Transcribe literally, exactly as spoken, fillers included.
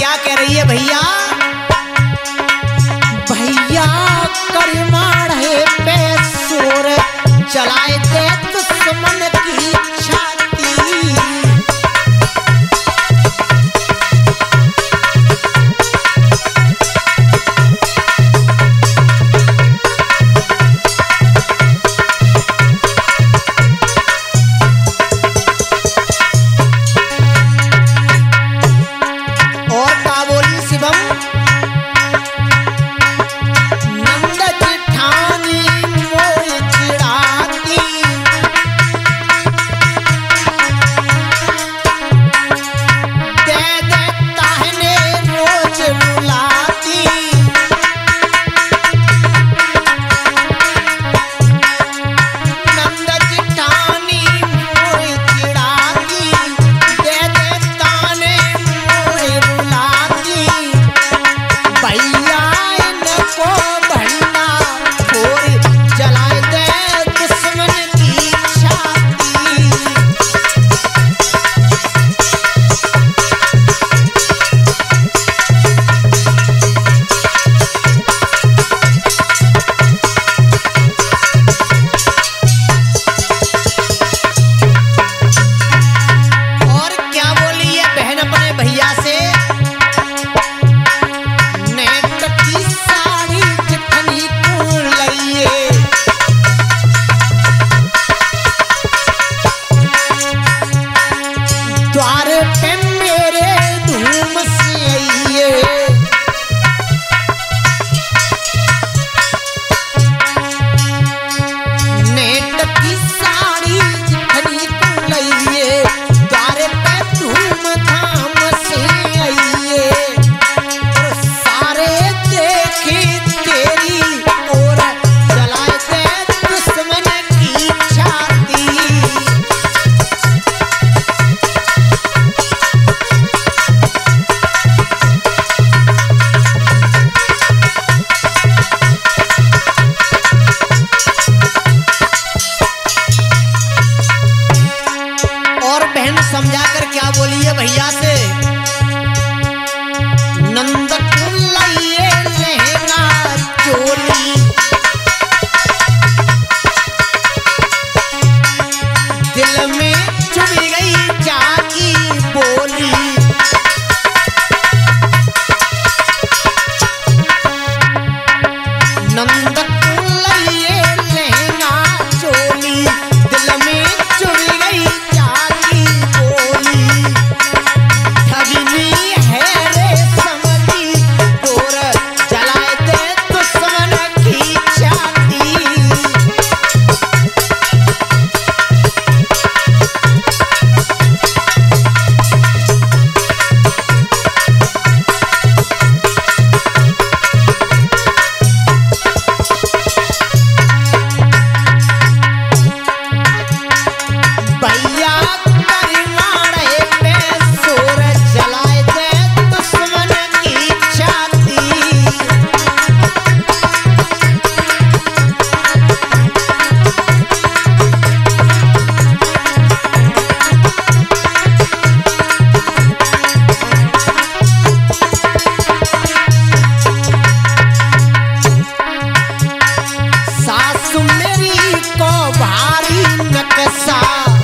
क्या कह रही है भैया? भैया करिमाड़ है पैसोर चलाए दे दुश्मन की छाती। और का बोली शिवम? नंद जिठानी मोर चिड़ाती, दे दे ताहने रोज रुलाती। नंद जिठानी मोर चिड़ाती, दे दे ताने मोर रुलाती। भैया इनको भंडा फोर जलाए दे दुश्मन की छाती। और क्या बोली है बहन अपने भैया से? नेट की साड़ी जितनी को लइए, द्वार पे मेरे धूम से आइए। नेट की साड़ी जितनी को लइए, द्वार पे धूम धाम से आइए। और सारे देखे तेरी ओर जलाए दे दुश्मन की छाती। और बहन समझा कर क्या बोली है भैया से? नंद को लइए लहंगा चोली, दिल में चुभ गई जाकी बोली। नंद को लइए लहंगा चोली, दिल में चुभ गई जाकी बोली। ठगिनी है रे समझी डोर जलाए दे दुश्मन की छाती। भैया करिमाड़ है पैसोर जलाए दे दुश्मन की छाती। सासु मेरी को भारी नकसा,